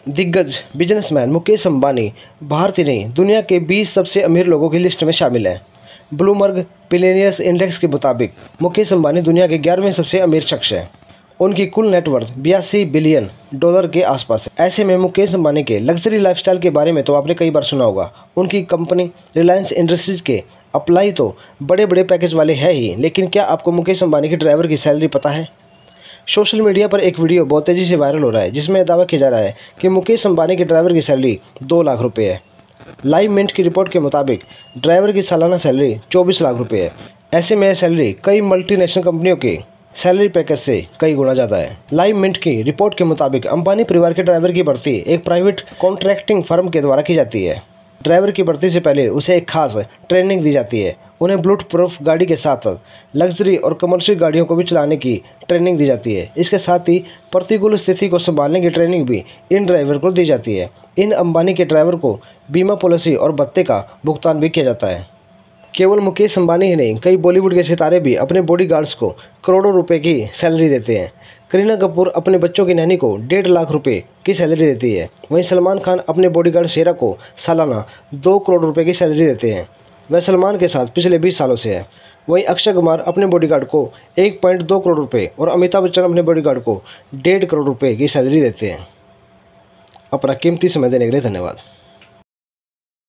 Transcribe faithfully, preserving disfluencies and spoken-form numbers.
दिग्गज बिजनेसमैन मुकेश अंबानी भारत ही नहीं दुनिया के बीस सबसे अमीर लोगों की लिस्ट में शामिल हैं। ब्लूमबर्ग बिलियनियर्स इंडेक्स के मुताबिक मुकेश अंबानी दुनिया के ग्यारहवें सबसे अमीर शख्स हैं। उनकी कुल नेटवर्थ बयासी बिलियन डॉलर के आसपास है। ऐसे में मुकेश अंबानी के लग्जरी लाइफस्टाइल के बारे में तो आपने कई बार सुना होगा। उनकी कंपनी रिलायंस इंडस्ट्रीज के अप्लाई तो बड़े बड़े पैकेज वाले हैं ही, लेकिन क्या आपको मुकेश अंबानी के ड्राइवर की सैलरी पता है? सोशल मीडिया पर एक वीडियो बहुत तेज़ी से वायरल हो रहा है जिसमें दावा किया जा रहा है कि मुकेश अंबानी के ड्राइवर की सैलरी दो लाख रुपए है। लाइव मिंट की रिपोर्ट के मुताबिक ड्राइवर की सालाना सैलरी चौबीस लाख रुपए है। ऐसे में यह सैलरी कई मल्टीनेशनल कंपनियों के सैलरी पैकेज से कई गुना ज़्यादा है। लाइव मिंट की रिपोर्ट के मुताबिक अंबानी परिवार के ड्राइवर की भर्ती एक प्राइवेट कॉन्ट्रैक्टिंग फर्म के द्वारा की जाती है। ड्राइवर की भर्ती से पहले उसे एक खास ट्रेनिंग दी जाती है। उन्हें बुलेट प्रूफ गाड़ी के साथ लग्जरी और कमर्शियल गाड़ियों को भी चलाने की ट्रेनिंग दी जाती है। इसके साथ ही प्रतिकूल स्थिति को संभालने की ट्रेनिंग भी इन ड्राइवर को दी जाती है। इन अंबानी के ड्राइवर को बीमा पॉलिसी और भत्ते का भुगतान भी किया जाता है। केवल मुकेश अंबानी ही नहीं, कई बॉलीवुड के सितारे भी अपने बॉडीगार्ड्स को करोड़ों रुपए की सैलरी देते हैं। करीना कपूर अपने बच्चों की नैनी को डेढ़ लाख रुपए की सैलरी देती है। वहीं सलमान खान अपने बॉडीगार्ड शेरा को सालाना दो करोड़ रुपए की सैलरी देते हैं। वह सलमान के साथ पिछले बीस सालों से है। वहीं अक्षय कुमार अपने बॉडीगार्ड को एक पॉइंट दो करोड़ रुपए और अमिताभ बच्चन अपने बॉडीगार्ड को डेढ़ करोड़ रुपए की सैलरी देते हैं। अपना कीमती समय देने के लिए धन्यवाद।